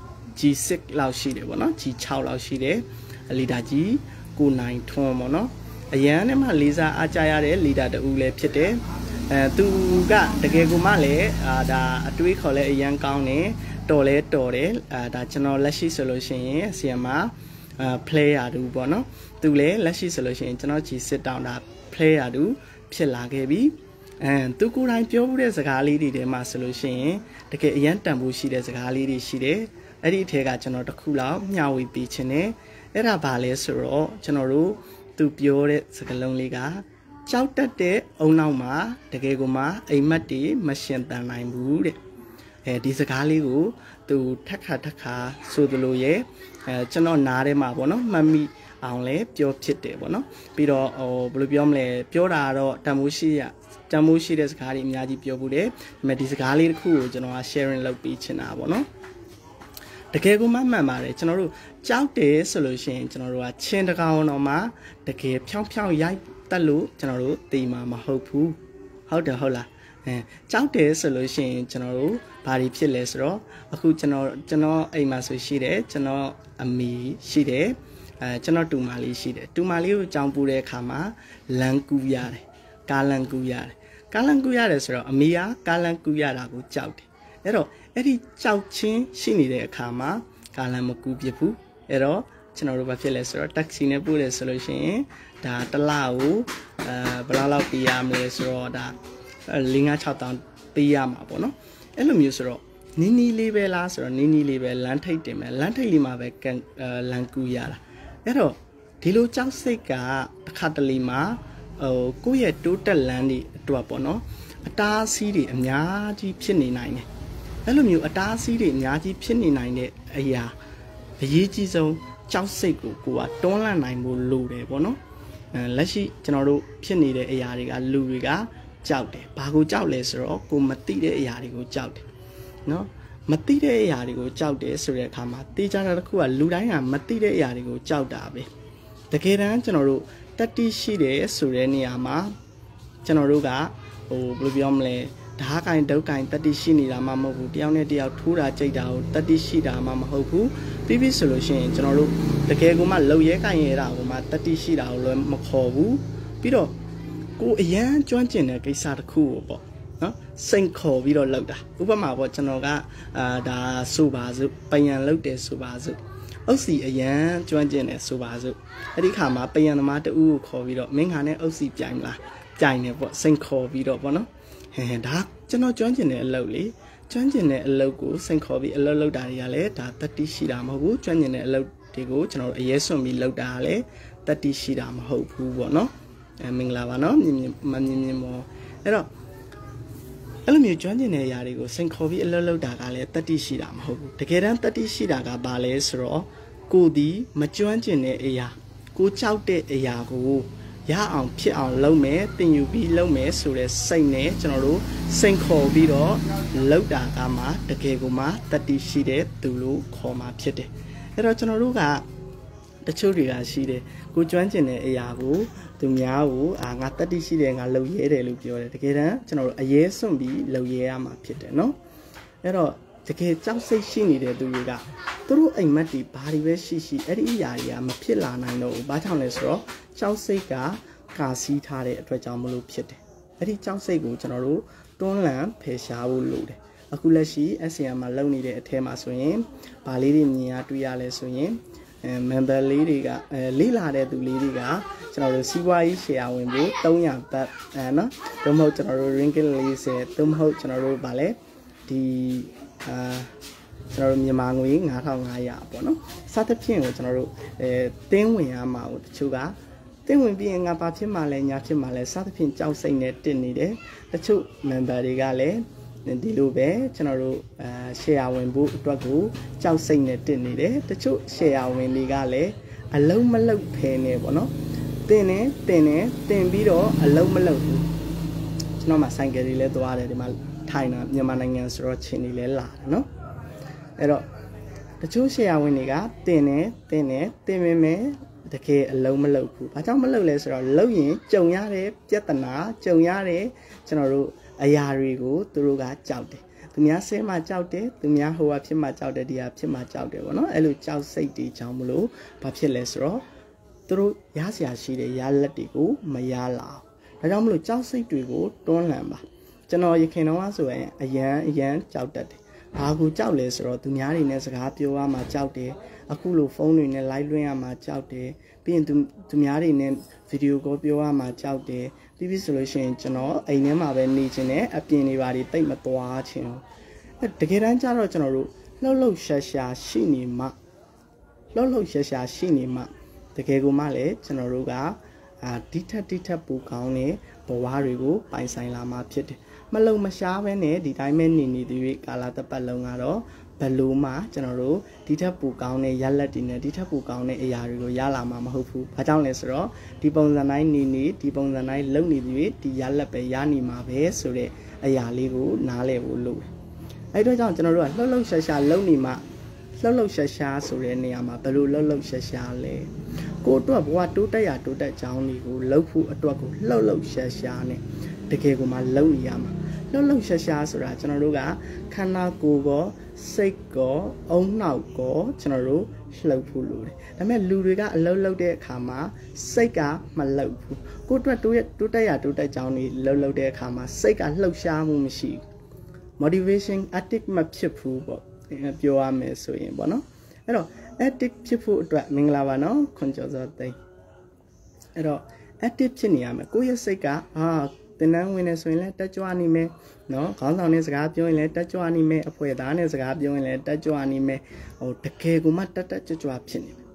G six လောက်ရှိတယ်ပေါ့နော် G six လောက်ရှိတယ်လီဒါကြီးကိုနိုင်ထွန်းပေါ့နော်အရန်နဲ့မှလေးစားအားကြရတဲ့လီဒါတူလည်းဖြစ်တယ်အဲသူကတကယ်ကိုမှလည်းအာဒါအတွေးခေါ်လဲအရန်ကောင်းတယ်တော်လဲတော်တယ်အာဒါကျွန်တော်လက်ရှိဆိုလို့ရှိရင်ဆီယမ်မှာအာ player တူပေါ့နော်သူလည်းလက်ရှိဆိုလို့ရှိရင်ကျွန်တော် G sit down ဒါ player တူဖြစ်လာခဲ့ပြီအဲသူကိုယ်တိုင်ပြောမှုတဲ့စကားလေးတွေထဲမှာဆိုလို့ရှိရင်တကယ်အရန်တန်ဖို့ရှိတဲ့စကားလေးတွေရှိတယ်အဲ့ဒီအထက်ကကျွန်တော်တခုလောက်မျှဝေပေးခြင်းနဲ့အဲ့ဒါဘာလဲဆိုတော့ကျွန်တော်တို့သူပြောတဲ့စကားလုံးလေးကကြောက်တတ်တဲ့အုံနောက်မှာတကယ်ကိုမှအိမ်မက်တွေမရှင်တန်နိုင်ဘူးတဲ့အဲဒီစကားလေးကိုသူထက်ခါထက်ခါဆိုသလိုရဲ့အဲကျွန်တော်နားထဲမှာပေါ့နော်မှတ်မိအောင်လဲပြောဖြစ်တယ်ပေါ့နော်ပြီးတော့ဟိုဘယ်လိုပြောမလဲပြောတာကတော့တန်မိုးရှိရတန်မိုးရှိတဲ့စကားတွေအများကြီးပြောဘူးတယ်ဒါပေမဲ့ဒီစကားလေးတစ်ခုကိုကျွန်တော်က sharing လုပ်ပေးချင်တာပေါ့နော်တကယ်ကိုမှမှန်ပါတယ်ကျွန်တော်တို့ကြောက်တယ်ဆိုလို့ရှိရင်ကျွန်တော်တို့ကချင်းတကောင်တော်မှာတကယ်ဖြောင်းဖြောင်းရိုက်တက်လို့ကျွန်တော်တို့သိမှာမဟုတ်ဘူးဟုတ်တယ်ဟုတ်လားအဲကြောက်တယ်ဆိုလို့ရှိရင်ကျွန်တော်တို့ဘာတွေဖြစ်လဲဆိုတော့အခုကျွန်တော်ကျွန်တော်အိမ်မှာဆိုရှိတယ်ကျွန်တော်အမေရှိတယ်အဲကျွန်တော်တူမလေးရှိတယ်တူမလေးကိုကြောင်ပူတဲ့အခါမှာလန်ကူရတယ်ကားလန်ကူရတယ်ကားလန်ကူရတယ်ဆိုတော့အမေကကားလန်ကူရတာကိုကြောက်တယ်အဲ့တော့အဲ့ဒီကြောက်ချင်းရှိနေတဲ့အခါမှာကားလန်မကူပြဘူးအဲ့တော့ကျွန်တော်တို့ဘာဖြစ်လဲဆိုတော့ taxi နဲ့ပို့တယ်ဆိုလို့ရှိရင်ဒါတစ်လကိုအဲဘယ်လောက်လောက်ပေးရမလဲဆိုတော့ဒါ၄၅၆တောင်းပေးရမှာပေါ့နော်အဲ့လိုမျိုးဆိုတော့နီးနီးလေးပဲလားဆိုတော့နီးနီးလေးပဲလမ်းထိတ်တင်မယ်လမ်းထိတ်လေးမှာပဲကန်လမ်းကူရတာအဲ့တော့ဒီလိုကြောက်စိတ်ကတစ်ခါတလေမှာဟိုကိုယ့်ရဲ့တိုးတက်လန်းတွေအတွက်ပေါ့နော်အတားအဆီးတွေအများကြီးဖြစ်နေနိုင်တယ်အဲ့လိုမျိုးအတားအဆီးတွေအများကြီးဖြစ်နေနိုင်တဲ့အရာအရေးကြီးဆုံးကြောက်စိတ်ကိုကိုကတွန်းလှန်နိုင်ဖို့လိုတယ်ပေါ့နော်အဲလက်ရှိကျွန်တော်တို့ဖြစ်နေတဲ့အရာတွေကလူတွေကကြောက်တယ်ဘာကိုကြောက်လဲဆိုတော့ကိုမသိတဲ့အရာတွေကိုကြောက်တယ်နော်မသိတဲ့အရာတွေကိုကြောက်တယ်ဆိုတဲ့အခါမှာတေးကြတာတစ်ခုကလူတိုင်းကမသိတဲ့အရာတွေကိုကြောက်တာပဲတကယ်တမ်းကျွန်တော်တို့တတိရှိတယ်ဆိုတဲ့နေရာမှာကျွန်တော်တို့ကဟိုဘယ်လိုပြောမလဲဓာတ်ကင်ဒုတ်ကင်တတိရှိနေတာမှမဟုတ်ဘူးတယောက်နဲ့တယောက်ထိုးတာကြိတ်တာကိုတတိရှိတာမှမဟုတ်ဘူးပြီးပြီဆိုလို့ရှိရင်ကျွန်တော်တို့တကယ်ကိုမှလှုပ်ရဲကင်ရဲတာကိုမှတတိရှိတာကိုလည်းမခေါ်ဘူးပြီးတော့ကိုအရန်ကျွမ်းကျင်တဲ့ကိစ္စတစ်ခုကိုပေါ့နော်စိန်ခေါ်ပြီးတော့လှုပ်တာဥပမာပေါ့ကျွန်တော်ကအာဒါဆိုပါစို့ပယံလှုပ်တယ်ဆိုပါစို့အုပ်စီအရန်ကျွမ်းကျင်တယ်ဆိုပါစို့အဲ့ဒီခါမှာပယံသမားတူကိုခေါ်ပြီးတော့မင်းခါနဲ့အုပ်စီပြိုင်လားပြိုင်တယ်ပေါ့စိန်ခေါ်ပြီးတော့ပေါ့နော်ဟဲဒါကျွန်တော်ကျွမ်းကျင်တဲ့အလုပ်လေကျွမ်းကျင်တဲ့အလုပ်ကိုစိန်ခေါ်ပြီးအလုပ်လုပ်တာတွေကလည်းဒါတတိရှိတာမဟုတ်ဘူးကျွမ်းကျင်တဲ့အလုပ်တွေကိုကျွန်တော်တို့အရေးစွန့်ပြီးလုပ်တာကလည်းတတိရှိတာမဟုတ်ဘူးပေါ့နော်အဲမင်္ဂလာပါနော်မြင်မြင်မမြင်မြင်မောအဲ့တော့အဲ့လိုမျိုးကျွမ်းကျင်တဲ့အရာတွေကိုစိန်ခေါ်ပြီးအလုပ်လုပ်တာကလည်းတတိရှိတာမဟုတ်ဘူးတကယ်တမ်းတတိရှိတာကဘာလဲဆိုတော့ကိုဒီမကျွမ်းကျင်တဲ့အရာကိုကြောက်တဲ့အရာကိုရအောင်ဖြစ်အောင်လုပ်မယ်တင်ယူပြီးလုပ်မယ်ဆိုတဲ့စိတ်နဲ့ကျွန်တော်တို့စိန်ခေါ်ပြီးတော့လုပ်တာကမှတကယ်ကိုမှတတိရှိတဲ့သူလို့ခေါ်မှာဖြစ်တယ်အဲ့တော့ကျွန်တော်တို့ကတချို့တွေကရှိတယ်ကိုကျွမ်းကျင်တဲ့အရာကိုသူများကိုအာငါတတိရှိတယ်ငါလုပ်ရဲတယ်လို့ပြောတယ်တကယ်တမ်းကျွန်တော်တို့အရေးစွန့်ပြီးလုပ်ရဲရမှာဖြစ်တယ်နော်အဲ့တော့တကယ်ကြောက်စိတ်ရှိနေတဲ့သူတွေကသူတို့အိမ်မက်တွေဘာတွေပဲရှိရှိအဲ့ဒီအရာတွေကမဖြစ်လာနိုင်တော့ဘူးဘာကြောင့်လဲဆိုတော့ကြောက်စိတ်ကကာစီးထားတဲ့အတွက်ကြောင့်မလို့ဖြစ်တယ်အဲ့ဒီကြောက်စိတ်ကိုကျွန်တော်တို့တွန်းလှန်ဖယ်ရှားဖို့လိုတယ်အခုလက်ရှိ S C M မှာလုပ်နေတဲ့အထဲမှာဆိုရင်ဗာလေးတွေမြင်ရတွေ့ရလဲဆိုရင်အဲ member လေးတွေကအဲလေးလာတဲ့သူလေးတွေကကျွန်တော်တို့စီးပွားရေး share ဝင်ဖို့သုံးရာဘတ်အဲနော်သို့မဟုတ်ကျွန်တော်တို့ ringgit ၄၀သို့မဟုတ်ကျွန်တော်တို့ဗာလဲဒီအာကျွန်တော်တို့မြန်မာငွေငါးထောင်ငါးရာပေါ့နော်စသဖြင့်ကိုကျွန်တော်တို့အဲတင်းဝင်ရမှာကိုတချို့ကတင်းဝင်ပြီးရင်ငါဘာဖြစ်မှလဲညာဖြစ်မှလဲစသဖြင့်ကြောက်စိတ်နဲ့တင်နေတယ်တချို့ member တွေကလည်းဒီလိုပဲကျွန်တော်တို့အာ share ဝင်ဖို့အတွက်ကိုကြောက်စိတ်နဲ့တင်နေတယ်တချို့ share ဝင်တွေကလည်းအလုံးမလုံးဖဲနေပေါ့နော်တင်နေတင်နေတင်ပြီးတော့အလုံးမလုံးဘူးကျွန်တော်မှဆိုင်ကယ်တွေလည်းသွားတယ်ဒီမှာထိုင်တာမြန်မာနိုင်ငံဆိုတော့ချင်းတွေလည်းလာတယ်နော်အဲ့တော့တချို့ share ဝင်တွေကတင်နေတင်နေတင်မိမယ်တကယ်အလုံးမလုံးဘူးဘာကြောင့်မလုံးလဲဆိုတော့လုံးရင်ကြုံရတဲ့ပြဿနာကြုံရတဲ့ကျွန်တော်တို့အရာတွေကိုသူတို့ကကြောက်တယ်သူများဆဲမှကြောက်တယ်သူများဟိုဟာဖြစ်မှကြောက်တယ်ဒီဟာဖြစ်မှကြောက်တယ်ပေါ့နော်အဲ့လိုကြောက်စိတ်တွေကြောင့်မလို့ဘာဖြစ်လဲဆိုတော့သူတို့ရစရာရှိတဲ့ရလက်တွေကိုမရလာဘူးဒါကြောင့်မလို့ကြောက်စိတ်တွေကိုတွန်းလှန်ပါကျွန်တော်ရခင်တော့ဆိုရင်အရန်အရန်ကြောက်တတ်တယ်ဘာကိုကြောက်လဲဆိုတော့သူများတွေနဲ့စကားပြောရမှကြောက်တယ်အခုလိုဖုန်းတွေနဲ့ live လွှင့်ရမှကြောက်တယ်ပြီးရင်သူသူများတွေနဲ့ video call ပြောရမှကြောက်တယ်ပြီးပြီဆိုလို့ရှိရင်ကျွန်တော်အိမ်ထဲမှာပဲနေချင်တယ်အပြင်တွေပါတွေတိတ်မသွားချင်ဘူးအဲတကယ်တမ်းကျတော့ကျွန်တော်တို့လှုပ်လှုပ်ရှားရှားရှိနေမှလှုပ်လှုပ်ရှားရှားရှိနေမှတကယ်ကိုမှလည်းကျွန်တော်တို့ကအာဒီထက်ဒီထက်ပူကောင်းတဲ့ဘဝတွေကိုပိုင်ဆိုင်လာမှဖြစ်တယ်မလုံမရှားပဲနဲ့ဒီတိုင်းပဲနေနေသေးကာလတစ်ပတ်လုံးကတော့ဘယ်လိုမှကျွန်တော်တို့ဒီထက်ပူကောင်းတဲ့ရလက်တွေနဲ့ဒီထက်ပူကောင်းတဲ့အရာတွေကိုရလာမှာမဟုတ်ဘူး။ဘာကြောင့်လဲဆိုတော့ဒီပုံစံတိုင်းနေနေဒီပုံစံတိုင်းလုံနေပြီးဒီရလက်ပဲရနေမှာပဲဆိုတဲ့အရာလေးကိုနားလည်ဖို့လိုတယ်။အဲ့တော့ကြောင့်ကျွန်တော်တို့ကလှုပ်လှုပ်ရှားရှားလုံနေမှလှုပ်လှုပ်ရှားရှားဆိုတဲ့နေရာမှာဘယ်လိုလှုပ်လှုပ်ရှားရှားလဲ။ကိုအတွက်ဘဝတိုးတက်ရတိုးတက်ကြောင်းတွေကိုလှုပ်ဖို့အတွက်ကိုလှုပ်လှုပ်ရှားရှားနဲ့တကယ်ကိုမှလုံနေရမှာလှုပ်လှုပ်ရှားရှားဆိုတာကျွန်တော်တို့ကခန္ဓာကိုယ်ကောစိတ်ကောအုံနောက်ကောကျွန်တော်တို့လှုပ်ဖို့လိုတယ်ဒါပေမဲ့လူတွေကအလှုပ်လှုပ်တဲ့အခါမှာစိတ်ကမလှုပ်ဘူးကိုယ့်အတွက်တိုးတိုးတက်ရတိုးတက်ကြောင်းတွေလှုပ်လှုပ်တဲ့အခါမှာစိတ်ကလှုပ်ရှားမှုမရှိဘူး motivation addict မဖြစ်ဘူးပေါ့ပြောရမယ်ဆိုရင်ပေါ့နော်အဲ့တော့ addict ဖြစ်ဖို့အတွက်မင်္ဂလာပါနော်ခွန်ကျော်စောသိန်းအဲ့တော့ active ဖြစ်နေရမယ်ကိုယ့်ရဲ့စိတ်ကအာတင်နန်းဝင်နေဆိုရင်လည်းတက်ကြွနေမယ်နော်ခေါင်းဆောင်နဲ့စကားပြောရင်လည်းတက်ကြွနေမယ်အဖွဲသားနဲ့စကားပြောရင်လည်းတက်ကြွနေမယ်ဟိုတကယ်ကိုမှတက်တက်ကြွကြွဖြစ်နေမယ်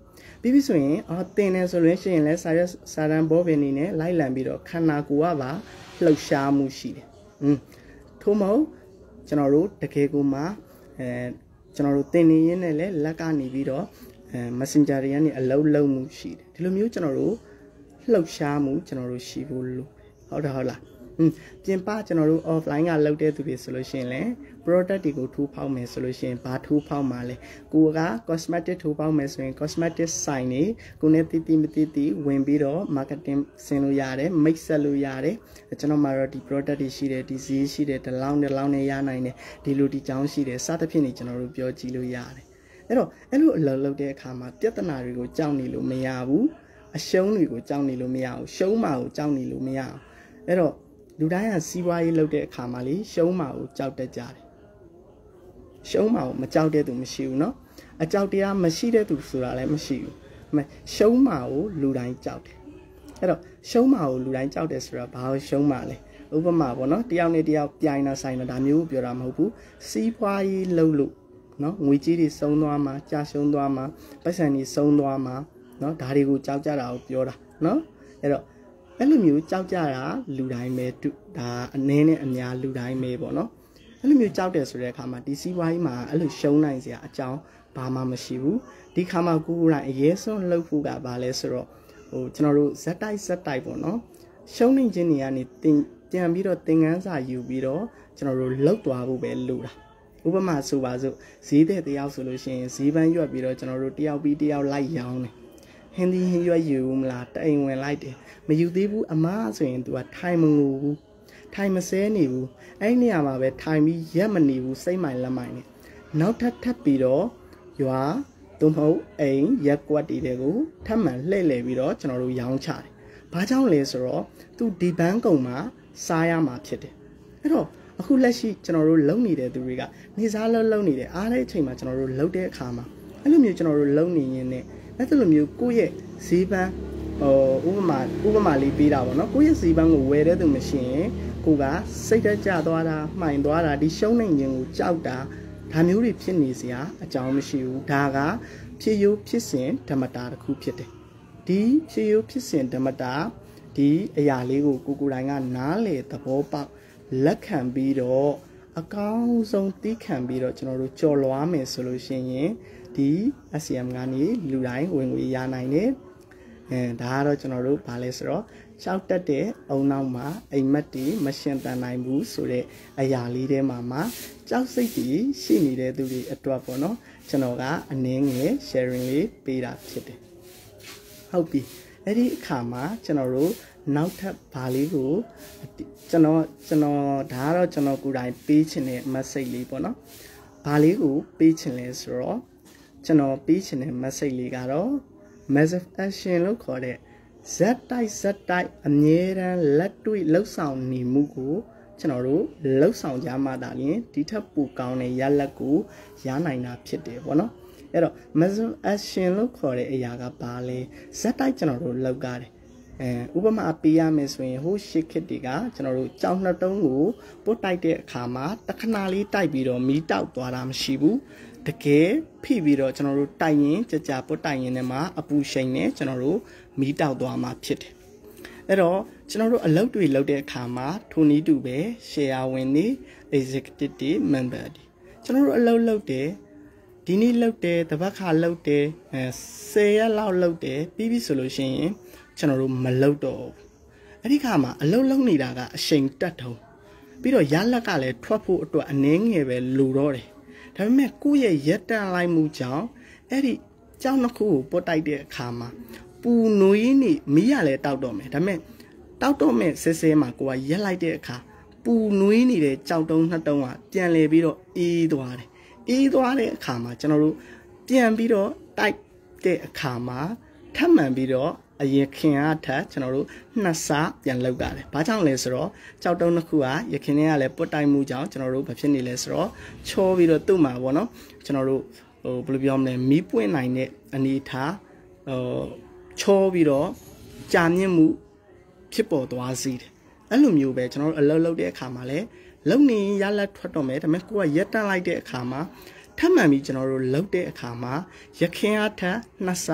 ပြီးပြီဆိုရင်အော်တင်နေဆိုလို့ရှိရင်လဲစာရစာတန်ဘောပင်နေနဲ့လိုက်လံပြီးတော့ခန္ဓာကိုယ်ကပါလှုပ်ရှားမှုရှိတယ်อืมထို့မဟုတ်ကျွန်တော်တို့တကယ်ကိုမှအဲကျွန်တော်တို့တင်နေရင်းနဲ့လဲလက်ကနေပြီးတော့အဲ messenger တွေကနေအလုံးလုံးမှုရှိတယ်ဒီလိုမျိုးကျွန်တော်တို့လှုပ်ရှားမှုကျွန်တော်တို့ရှိဖို့လို့ဟုတ်တယ်ဟုတ်လားอืมပြင်ပကျွန်တော်တို့ offline ကလုပ်တဲ့သူတွေဆိုလို့ရှိရင်လဲ product တွေကိုထိုးဖောက်မယ်ဆိုလို့ရှိရင်ဘာထိုးဖောက်မှာလဲကိုက cosmetic ထိုးဖောက်မယ်ဆိုရင် cosmetic sign တွေကိုနဲ့တီတီမတီတီဝင်ပြီးတော့ marketing ဆင်လို့ရတယ်မိတ်ဆက်လို့ရတယ်ကျွန်တော်မှာတော့ဒီ product တွေရှိတယ်ဒီဈေးရှိတယ်ဒီလောင်းဒီလောင်းနဲ့ရနိုင်တယ်ဒီလိုဒီကြောင်းရှိတယ်စသဖြင့်နေကျွန်တော်တို့ပြောကြည့်လို့ရတယ်အဲ့တော့အဲ့လိုအလုပ်လုပ်တဲ့အခါမှာပြဿနာတွေကိုကြောက်နေလို့မရဘူးအရှုံးတွေကိုကြောက်နေလို့မရဘူးရှုံးမှာကိုကြောက်နေလို့မရဘူးအဲ့တော့လူတိုင်းကစီးပွားရေးလုပ်တဲ့အခါမှာလေရှုံးမှာကိုကြောက်တတ်ကြတယ်ရှုံးမှာကိုမကြောက်တဲ့သူမရှိဘူးเนาะအကြောက်တရားမရှိတဲ့သူဆိုတာလည်းမရှိဘူးအမေရှုံးမှာကိုလူတိုင်းကြောက်တယ်အဲ့တော့ရှုံးမှာကိုလူတိုင်းကြောက်တယ်ဆိုတာဘာလို့ရှုံးမှာလဲဥပမာပေါ့เนาะတယောက်နဲ့တယောက်ပြိုင်တာဆိုင်တာဒါမျိုးပြောတာမဟုတ်ဘူးစီးပွားရေးလုပ်လို့เนาะငွေကြေးတွေစုံသွားမှာကြာရှုံးသွားမှာပတ်စံတွေစုံသွားမှာเนาะဒါတွေကိုကြောက်ကြတာကိုပြောတာเนาะအဲ့တော့အဲ့လိုမျိုးကြောက်ကြတာလူတိုင်းပဲဒါအနည်းနဲ့အများလူတိုင်းပဲပေါ့နော်အဲ့လိုမျိုးကြောက်တယ်ဆိုတဲ့အခါမှာဒီစီးပွားရေးမှာအဲ့လိုရှုံးနိုင်စရာအကြောင်းဘာမှမရှိဘူးဒီခါမှာကိုကိုတိုင်းအရေးဆုံးလှုပ်ဖို့ကဘာလဲဆိုတော့ဟိုကျွန်တော်တို့ဇက်တိုက်ဇက်တိုက်ပေါ့နော်ရှုံးနေခြင်းတွေကနေတင်ပြန်ပြီးတော့သင်ခန်းစာယူပြီးတော့ကျွန်တော်တို့လှုပ်သွားဖို့ပဲလိုတာဥပမာဆိုပါစို့ဈေးတဲ့တယောက်ဆိုလို့ရှိရင်ဈေးပန်းရွက်ပြီးတော့ကျွန်တော်တို့တယောက်ပြီးတယောက်လိုက်ရောင်းတယ်ဟင်းဒီဟင်းရွက်ယူမလားတိုင်ဝင်လိုက်တယ်မယူသေးဘူးအမားဆိုရင် तू ကထိုင်မငူဘူးထိုင်မဆဲနေဘူးအဲ့ဒီနေရာမှာပဲထိုင်ပြီးရက်မနေဘူးစိတ်မိုင်လက်မိုင်နဲ့နောက်ထပ်ထပ်ပြီးတော့ရွာသို့မဟုတ်အိမ်ရက်ကွက်တီတွေကိုထပ်မံလှည့်လည်ပြီးတော့ကျွန်တော်တို့ရောင်းချတယ်ဘာကြောင့်လဲဆိုတော့ तू ဒီဘန်းကုံမှာစားရမှာဖြစ်တယ်အဲ့တော့အခုလက်ရှိကျွန်တော်တို့လုံနေတဲ့သူတွေကနေစားလုံးလုံနေတယ်အားတဲ့အချိန်မှာကျွန်တော်တို့လုံတဲ့အခါမှာအဲ့လိုမျိုးကျွန်တော်တို့လုံနေရင်းနဲ့အဲ့လိုမျိုးကိုယ့်ရဲ့ဈေးပန်းဟိုဥပမာဥပမာလေးပေးတာပေါ့နော်ကိုယ့်ရဲ့ဈေးပန်းကိုဝယ်တဲ့သူမရှိရင်ကိုကစိတ်တကြသွားတာမှိုင်သွားတာဒီရှုံးနိုင်ခြင်းကိုကြောက်တာဒါမျိုးတွေဖြစ်နေစရာအကြောင်းမရှိဘူးဒါကဖြစ်ရိုးဖြစ်စဉ်ဓမ္မတာတစ်ခုဖြစ်တယ်ဒီဖြစ်ရိုးဖြစ်စဉ်ဓမ္မတာဒီအရာလေးကိုကိုကိုတိုင်းကနားလေသဘောပေါက်လက်ခံပြီးတော့အကောင်းဆုံးသိခံပြီးတော့ကျွန်တော်တို့ကြော်လွားမယ်ဆိုလို့ရှိရင်ဒီ S C M ကနေလူတိုင်းဝင်ငွေရနိုင်တယ်အဲဒါကတော့ကျွန်တော်တို့ဗာလဲဆိုတော့ကြောက်တက်တဲ့အုံနောက်မှာအိမ်မက်တီမရှင်တန်နိုင်ဘူးဆိုတဲ့အရာလေးထဲမှာမှာကြောက်စိတ်ကြီးရှိနေတဲ့သူတွေအတွက်ပေါ့နော်ကျွန်တော်ကအနည်းငယ် sharing လေးပေးတာဖြစ်တယ်ဟုတ်ပြီအဲ့ဒီအခါမှာကျွန်တော်တို့နောက်ထပ်ဗာလေးကိုကျွန်တော်ကျွန်တော်ဒါကတော့ကျွန်တော်ကိုယ်တိုင်ပေးချင်တဲ့ message လေးပေါ့နော်ဗာလေးကိုပေးချင်လဲဆိုတော့ကျွန်တော်ပေးချင်တဲ့ message လေးကတော့ massive action လို့ခေါ်တဲ့ဇက်တိုက်ဇက်တိုက်အမြဲတမ်းလက်တွေ့လှုပ်ဆောင်နေမှုကိုကျွန်တော်တို့လှုပ်ဆောင်ကြမှသာလျှင်ဒီထက်ပိုကောင်းတဲ့ရလဒ်ကိုရနိုင်တာဖြစ်တယ်ပေါ့နော်အဲ့တော့ massive action လို့ခေါ်တဲ့အရာကဘာလဲဇက်တိုက်ကျွန်တော်တို့လုပ်ကြတယ်အဲဥပမာပေးရမယ်ဆိုရင်ဟိုရှစ်ခစ်တွေကကျွန်တော်တို့ကြောင်နှစ်တုံးကိုပုတ်တိုက်တဲ့အခါမှာတခဏလေးတိုက်ပြီးတော့မီးတောက်သွားတာမရှိဘူးတကယ်ဖိပြီးတော့ကျွန်တော်တို့တိုက်ရင်ကြကြပုတ်တိုက်ရင်လည်းမှာအပူရှိန်နဲ့ကျွန်တော်တို့မီးတောက်သွားမှာဖြစ်တယ်အဲ့တော့ကျွန်တော်တို့အလုပ်တွေလုပ်တဲ့အခါမှာထိုနည်းတူပဲ share ဝင်နေ executive တွေ member တွေကျွန်တော်တို့အလုပ်လုပ်တယ်ဒီနေ့လုပ်တယ်တပတ်ခါလုပ်တယ်အဲဆယ်ရက်လောက်လုပ်တယ်ပြီးပြီဆိုလို့ရှိရင်ကျွန်တော်တို့မလုပ်တော့ဘူးအဲ့ဒီခါမှာအလုပ်လုပ်နေတာကအရှိန်တက်ထုံပြီးတော့ရလက်ကလည်းထွက်ဖို့အတွက်အနည်းငယ်ပဲလိုတော့တယ်ဒါပေမဲ့ကိုယ့်ရဲ့ရက်တန်လိုက်မှုကြောင့်အဲ့ဒီကြောင်နှစ်ခုကိုပုတ်တိုက်တဲ့အခါမှာပူနွေးနေမီးရလဲတောက်တော့မယ်ဒါပေမဲ့တောက်တော့မဲ့ဆဲဆဲမှာကိုကရက်လိုက်တဲ့အခါပူနွေးနေတဲ့ကြောက်တုံးနှစ်တုံးကပြန်လဲပြီးတော့အေးသွားတယ်အေးသွားတဲ့အခါမှာကျွန်တော်တို့ပြန်ပြီးတော့တိုက်တဲ့အခါမှာထပ်မံပြီးတော့အရင်ခင်အားထက်ကျွန်တော်တို့နှစ်ဆပြန်လောက်ကြတယ်။ဘာကြောင့်လဲဆိုတော့ကြောက်တုံးတစ်ခုကရခင်ထဲကလည်းပုတ်တိုက်မှုကြောင့်ကျွန်တော်တို့ဘာဖြစ်နေလဲဆိုတော့ချောပြီးတော့သူ့မှာပေါ့နော်ကျွန်တော်တို့ဟိုဘယ်လိုပြောမလဲမီးပွင့်နိုင်တဲ့အနေထားဟိုချောပြီးတော့ကြာမြင့်မှုဖြစ်ပေါ်သွားစေတယ်။အဲ့လိုမျိုးပဲကျွန်တော်တို့အလုပ်လုပ်တဲ့အခါမှာလည်းလုံနေရလက်ထွက်တော့မယ်ဒါပေမဲ့ကိုကရက်တန့်လိုက်တဲ့အခါမှာထပ်မံပြီးကျွန်တော်တို့လုပ်တဲ့အခါမှာရခင်အားထက်နှစ်ဆ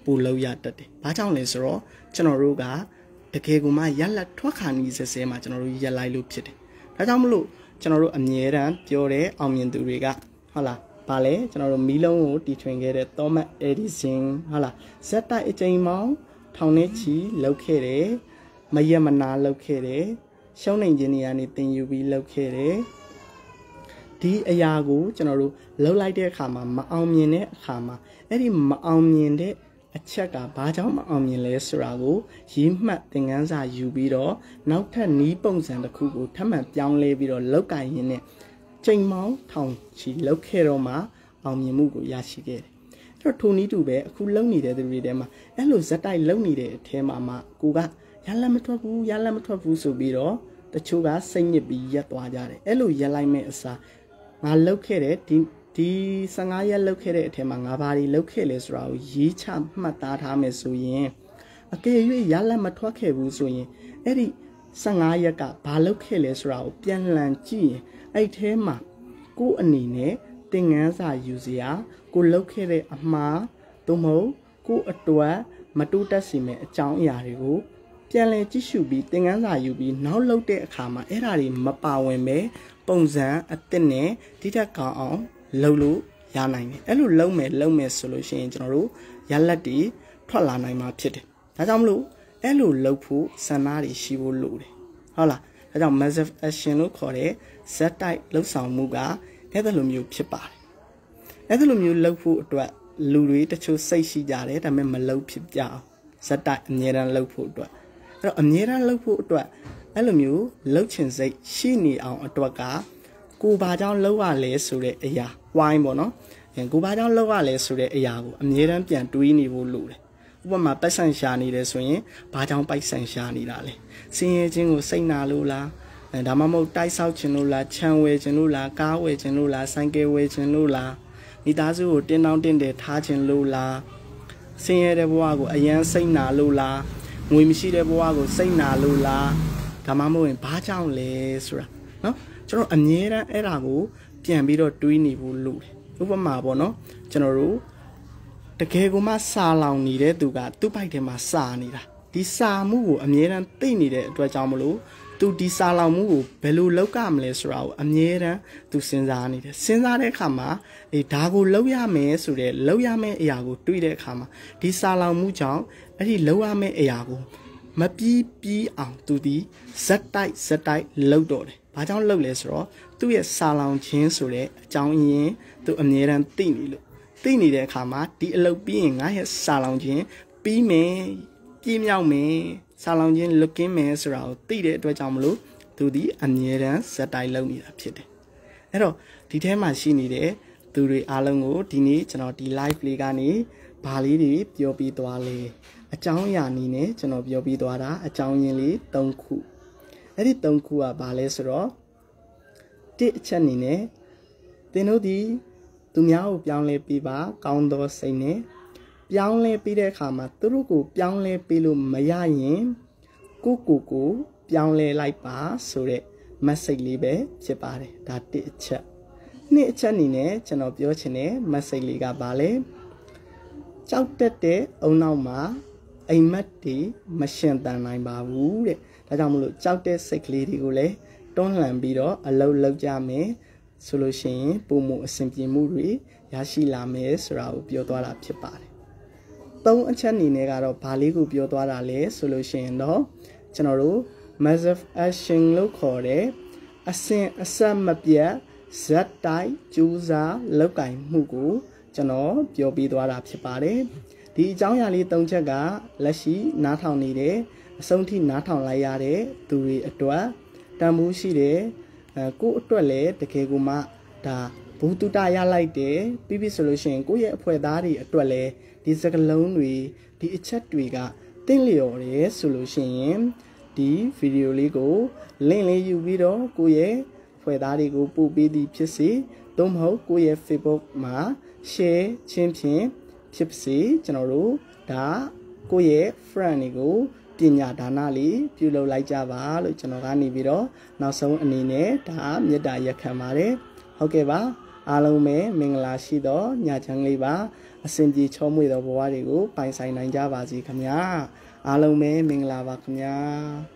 ပူလို့ရတတ်တယ်ဘာကြောင့်လဲဆိုတော့ကျွန်တော်တို့ကတကယ်ကိုမှရက်လက်ထွက်ခါနီးစစဲမှာကျွန်တော်တို့ရက်လိုက်လို့ဖြစ်တယ်ဒါကြောင့်မလို့ကျွန်တော်တို့အမြဲတမ်းပြောတဲ့အောင်မြင်သူတွေကဟုတ်လားဘာလဲကျွန်တော်တို့မီးလုံးကိုတီထွင်ခဲ့တဲ့ Thomas Edison ဟုတ်လားဇက်တိုက်အချိန်မောင်းထောင်နဲ့ချီလောက်ခဲ့တယ်မရက်မနာလောက်ခဲ့တယ်ရှုံးနိုင်ခြင်းတွေကနေသင်ယူပြီးလောက်ခဲ့တယ်ဒီအရာကိုကျွန်တော်တို့လှုပ်လိုက်တဲ့အခါမှာမအောင်မြင်တဲ့အခါမှာအဲ့ဒီမအောင်မြင်တဲ့အချက်ကဘာကြောင့်မအောင်မြင်လဲဆိုတာကိုရည်မှတ်သင်ခန်းစာယူပြီးတော့နောက်ထပ်နီးပုံစံတစ်ခုကိုထပ်မံပြောင်းလဲပြီးတော့လောက်ကင်ရင်းနဲ့ချိန်မောင်းထောင်ချီလောက်ခဲ့တော့မှအောင်မြင်မှုကိုရရှိခဲ့တယ်အဲ့တော့ထိုနည်းတူပဲအခုလုံနေတဲ့သူတွေထဲမှာအဲ့လိုဇက်တိုက်လုံနေတဲ့အထဲမှာမှကိုကရလက်မထွက်ဘူးရလက်မထွက်ဘူးဆိုပြီးတော့တချို့ကစိတ်ညစ်ပြီးရက်သွားကြတယ်အဲ့လိုရက်လိုက်မဲ့အစားငါလှုပ်ခဲ့တဲ့ဒီဒီဆယ်ငါးရက်လှုပ်ခဲ့တဲ့အထက်မှာငါဘာတွေလှုပ်ခဲ့လဲဆိုတာကိုရေးချမှတ်သားထားမယ်ဆိုရင်အကယ်၍ရလက်မထွက်ခဲ့ဘူးဆိုရင်အဲ့ဒီဆယ်ငါးရက်ကဘာလှုပ်ခဲ့လဲဆိုတာကိုပြန်လှန်ကြည့်ရင်အဲ့ထဲမှာကိုယ်အနေနဲ့သင်ခန်းစာယူစရာကိုလှုပ်ခဲ့တဲ့အမှားသို့မဟုတ်ကိုယ်အတွက်မတိုးတက်စေမယ့်အကြောင်းအရာတွေကိုပြန်လည်ကြည့်ရှုပြီးသင်ခန်းစာယူပြီးနောက်လှုပ်တဲ့အခါမှာအဲ့ဒါတွေမပါဝင်ပဲပုံစံအသစ်နဲ့ဒီထက်ကောင်းအောင်လှုပ်လို့ရနိုင်တယ်အဲ့လိုလှုပ်မယ်လှုပ်မယ်ဆိုလို့ရှိရင်ကျွန်တော်တို့ရလက်တွေထွက်လာနိုင်မှာဖြစ်တယ်ဒါကြောင့်မလို့အဲ့လိုလှုပ်ဖို့စံနာတွေရှိဖို့လိုတယ်ဟုတ်လားဒါကြောင့် massive action လို့ခေါ်တဲ့ဇက်တိုက်လှုပ်ဆောင်မှုကအဲ့ဒါလိုမျိုးဖြစ်ပါတယ်အဲ့ဒါလိုမျိုးလှုပ်ဖို့အတွက်လူတွေတချို့စိတ်ရှိကြတယ်ဒါပေမဲ့မလှုပ်ဖြစ်ကြအောင်ဇက်တိုက်အမြဲတမ်းလှုပ်ဖို့အတွက်အဲ့တော့အမြဲတမ်းလှုပ်ဖို့အတွက်အဲ့လိုမျိုးလှုပ်ချင်စိတ်ရှိနေအောင်အတွက်ကကိုဘာကြောင့်လှုပ်ရလဲဆိုတဲ့အရာဝိုင်းပေါ့နော်ကိုဘာကြောင့်လှုပ်ရလဲဆိုတဲ့အရာကိုအမြဲတမ်းပြန်တွေးနေဖို့လိုတယ်ဥပမာပိုက်ဆံရှာနေတယ်ဆိုရင်ဘာကြောင့်ပိုက်ဆံရှာနေတာလဲစင်ရဲချင်းကိုစိတ်နာလို့လားဒါမှမဟုတ်တိုက်ဆောက်ခြင်းလို့လားခြံဝယ်ခြင်းလို့လားကားဝယ်ခြင်းလို့လားဆိုင်ကယ်ဝယ်ခြင်းလို့လားမိသားစုကိုတင်းတောင်းတင်းတယ်ထားခြင်းလို့လားစင်ရဲတဲ့ဘဝကိုအယမ်းစိတ်နာလို့လားငွေမရှိတဲ့ဘဝကိုစိတ်နာလို့လားဒါမှမဟုတ်ရင်ဘာကြောင့်လဲဆိုတာနော်ကျွန်တော်အမြဲတမ်းအဲ့ဒါကိုပြန်ပြီးတော့တွေးနေဖို့လိုတယ်ဥပမာပေါ့နော်ကျွန်တော်တို့တကယ်ကိုမှစာလောင်နေတဲ့သူကသူ့ဘိုက်ထဲမှာစာနေတာဒီစာမှုကိုအမြဲတမ်းသိနေတဲ့အတွက်ကြောင့်မလို့သူဒီစာလောင်မှုကိုဘယ်လိုလောက်ကမလဲဆိုတာကိုအမြဲတမ်းသူစဉ်းစားနေတယ်စဉ်းစားတဲ့အခါမှာဒီဒါကိုလောက်ရမယ်ဆိုတဲ့လောက်ရမယ့်အရာကိုတွေးတဲ့အခါမှာဒီစာလောင်မှုကြောင့်အဲ့ဒီလောက်ရမယ့်အရာကိုမပြီးပြီးအောင်သူဒီဇက်တိုက်ဇက်တိုက်လောက်တော့တယ်ဘာကြောင့်လောက်လဲဆိုတော့သူ့ရဲ့စာလောင်ခြင်းဆိုတဲ့အကြောင်းအရင်းသူအမြဲတမ်းသိနေလို့သိနေတဲ့အခါမှာဒီအလုပ်ပြီးရင်ငါရဲ့စာလောင်ခြင်းပြီးမယ်ပြည့်မြောက်မယ်စာလောင်ခြင်းလွတ်ကင်းမယ်ဆိုတာကိုသိတဲ့အတွက်ကြောင့်မလို့သူဒီအမြဲတမ်းဇက်တိုက်လုပ်နေတာဖြစ်တယ်အဲ့တော့ဒီထဲမှာရှိနေတဲ့သူတွေအားလုံးကိုဒီနေ့ကျွန်တော်ဒီ live လေးကနေဘာလေးတွေပြောပြသွားလဲအကြောင်းအရာနည်းနဲ့ကျွန်တော်ပြောပြသွားတာအကြောင်းရင်းလေး၃ခုအဲ့ဒီ၃ခုကဘာလဲဆိုတော့တစ်အချက်အနေနဲ့သင်တို့ဒီသူများကိုပြောင်းလဲပေးပါကောင်းသောစိတ်နဲ့ပြောင်းလဲပေးတဲ့အခါမှာသူတို့ကိုပြောင်းလဲပေးလို့မရရင်ကိုကိုကိုပြောင်းလဲလိုက်ပါဆိုတဲ့ message လေးပဲဖြစ်ပါတယ်ဒါတစ်အချက်နှစ်အချက်အနေနဲ့ကျွန်တော်ပြောချင်တဲ့ message လေးကဘာလဲကြောက်တက်တဲ့အုံနောက်မှာအိမ်မက်တွေမရှင်တန်နိုင်ပါဘူးတဲ့ဒါကြောင့်မလို့ကြောက်တဲ့စိတ်ကလေးတွေကိုလည်းတွန်းလှန်ပြီးတော့အလုပ်လုပ်ကြမယ်ဆိုလို့ရှိရင်ပုံမှုအဆင်ပြေမှုတွေရရှိလာမယ်ဆိုတာကိုပြောသွားတာဖြစ်ပါတယ်သုံးအချက်အနေနဲ့ကတော့ဘာလေးကိုပြောသွားတာလဲဆိုလို့ရှိရင်တော့ကျွန်တော်တို့ massive action လို့ခေါ်တဲ့အစဉ်အဆက်မပြတ်ဇက်တိုက်ကြိုးစားလောက်ကင်မှုကိုကျွန်တော်ပြောပြသွားတာဖြစ်ပါတယ်ဒီအကြောင်းအရာလေး၃ချက်ကလက်ရှိနားထောင်နေတဲ့အဆုံးထိနားထောင်လိုက်ရတဲ့သူတွေအတွက်တန်ဖိုးရှိတဲ့အဲကိုယ့်အတွက်လည်းတကယ်ကိုမှဒါဘူတုတရလိုက်တယ်ပြီးပြီဆိုလို့ရှိရင်ကိုယ့်ရဲ့အဖွဲ့သားတွေအတွက်လည်းဒီစကလုံးတွေဒီအချက်တွေကတင့်လျော်တယ်ဆိုလို့ရှိရင်ဒီဗီဒီယိုလေးကို link လေးယူပြီးတော့ကိုယ့်ရဲ့အဖွဲ့သားတွေကိုပို့ပေးသည်ဖြစ်စေသို့မဟုတ်ကိုယ့်ရဲ့ Facebook မှာ share ခြင်းဖြင့်ဖြစ်စေကျွန်တော်တို့ဒါကိုယ့်ရဲ့ friend တွေကိုပညာဒါနလေးပြုလုပ်လိုက်ကြပါလို့ကျွန်တော်ကနေပြီးတော့နောက်ဆုံးအနေနဲ့ဒါမေတ္တာရက်ခံပါတယ်ဟုတ်ကဲ့ပါအားလုံးပဲမင်္ဂလာရှိသောညချမ်းလေးပါအစဉ်ပြေချောမွေ့သောဘဝတွေကိုပိုင်ဆိုင်နိုင်ကြပါစေခင်ဗျာအားလုံးပဲမင်္ဂလာပါခင်ဗျာ